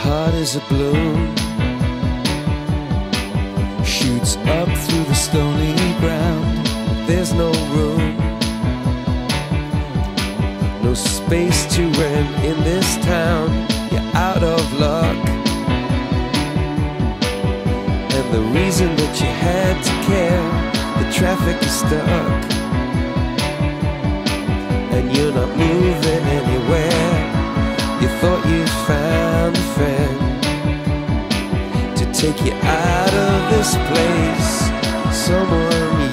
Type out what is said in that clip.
heart is a balloon, shoots up through the stony ground. There's no room, no space to rent in this town. You're out of luck, and the reason that you had to care, the traffic is stuck, and you're not moving anywhere. You thought you'd found a friend to take you out of this place, someone